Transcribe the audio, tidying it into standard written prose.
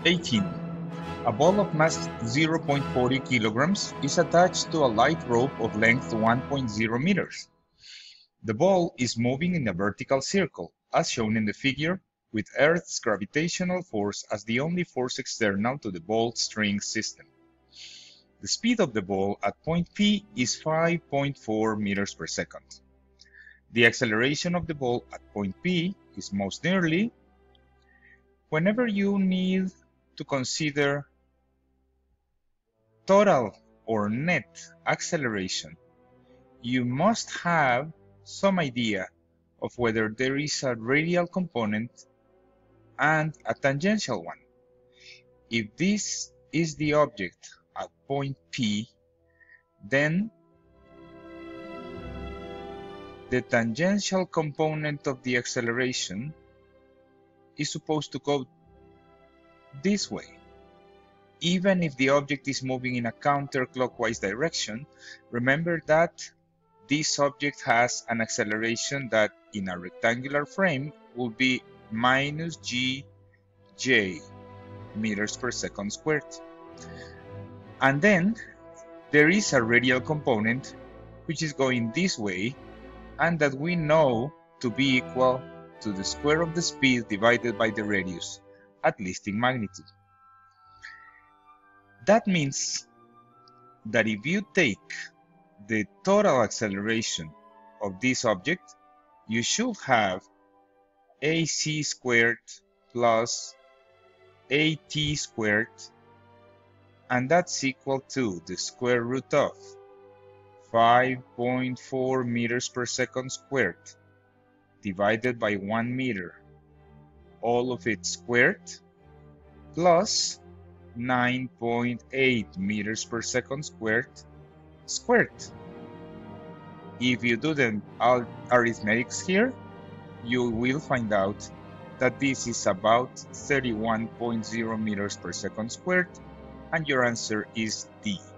18. A ball of mass 0.40 kilograms is attached to a light rope of length 1.0 meters. The ball is moving in a vertical circle, as shown in the figure, with Earth's gravitational force as the only force external to the ball string system. The speed of the ball at point P is 5.4 meters per second. The acceleration of the ball at point P is most nearly. Whenever you need to consider total or net acceleration, you must have some idea of whether there is a radial component and a tangential one. If this is the object at point P, then the tangential component of the acceleration is supposed to go this way. Even if the object is moving in a counterclockwise direction, remember that this object has an acceleration that in a rectangular frame will be minus gj meters per second squared. And then there is a radial component which is going this way and that we know to be equal to the square of the speed divided by the radius, at least in magnitude. That means that if you take the total acceleration of this object, you should have ac squared plus at squared, and that's equal to the square root of 5.4 meters per second squared divided by 1 meter, all of it squared, plus 9.8 meters per second squared. If you do the arithmetics here, you will find out that this is about 31.0 meters per second squared, and your answer is D.